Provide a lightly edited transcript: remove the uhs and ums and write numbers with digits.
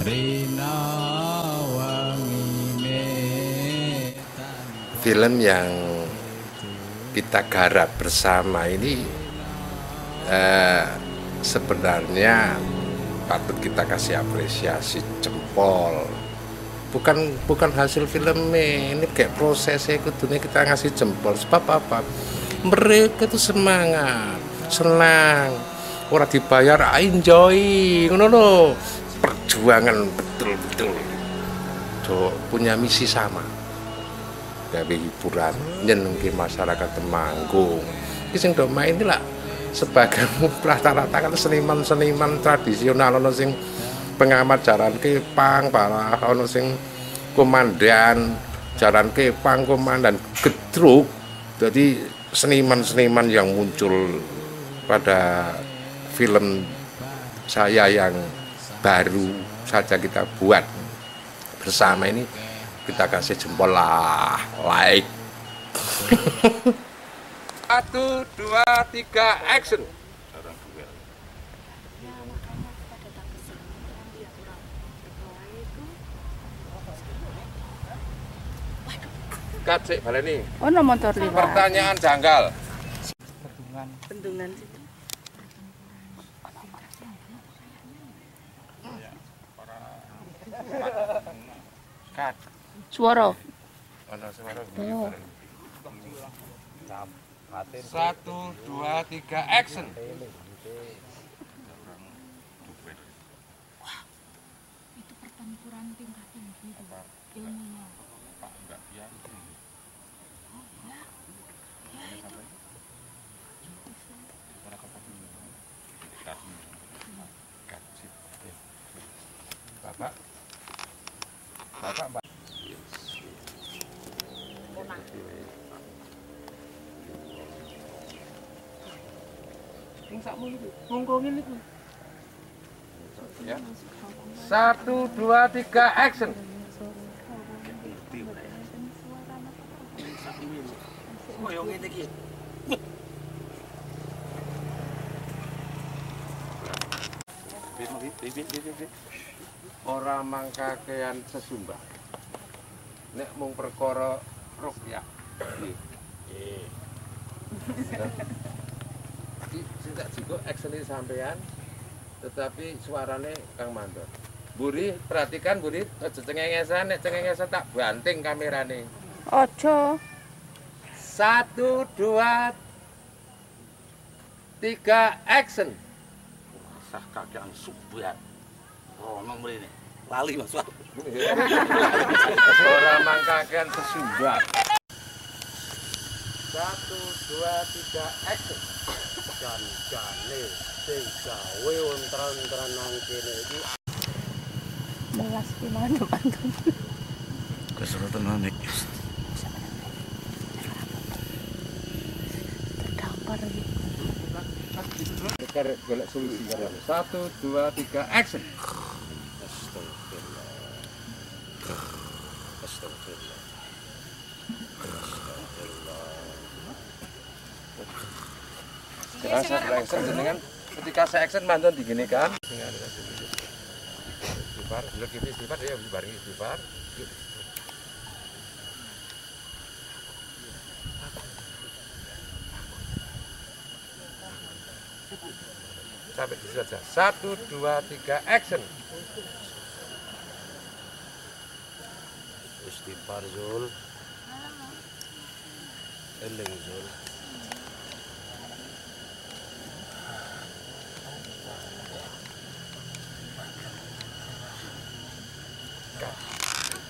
Film yang kita garap bersama ini sebenarnya patut kita kasih apresiasi jempol. Bukan hasil filmnya, ini kayak prosesnya kudunya kita ngasih jempol. Sebab apa? Mereka itu semangat, senang, orang dibayar, enjoy, ngono lho. Perjuangan betul-betul, punya misi sama. Gawe hiburan, nyenengke masyarakat Temanggung. Iki sing do main iki lah sebagai rata-rata kan seniman-seniman tradisional, ono sing pengamat jaran kepang, para ono sing komandan jaran kepang, komandan gedruk. Jadi seniman-seniman yang muncul pada film saya yang baru saja kita buat bersama ini, kita kasih jempol lah, like. 1, 2, 3, action. Kacik baleni. Ono motor liwat. Pertanyaan janggal. Bendungan situ. Kat. Suara. Ono suara. Oh. 1, 2, 3, action. Wah, itu pertempuran tingkat tinggi ilmunya. Pak enggak yang Oh ya, ya itu. Bapak. Bapak. Ya. 1, 2, 3, action. Ora mangkakean sesumbang. Nek mung perkara rukyah. Nggih. Tidak juga action sampean, tetapi suarane Kang Mandor. Buri, perhatikan Buri, aja cengengesan, nek cengengesan tak banting kamerane. Ojo. 1, 2, 3, action. Sah kakean subat. Oh, nomor ini. Lali Mas. Ora mangkakean sesumbang. 1, 2, 3, action. Jan-jane sing gawe ontran-ontran nang kene iki. Melas gimana mantap. Keserutan nanik. Terdampar gitu. Golek solusi. 1, 2, 3, action. Astagfirullah. Astagfirullah. Setelah action jenengan ketika saya action mantun digini kan. Istighfar, lho iki istighfar ya barengi istighfar. Sampai di situ saja. 1, 2, 3, action. Istighfar Zul. Eling Zul. Cut.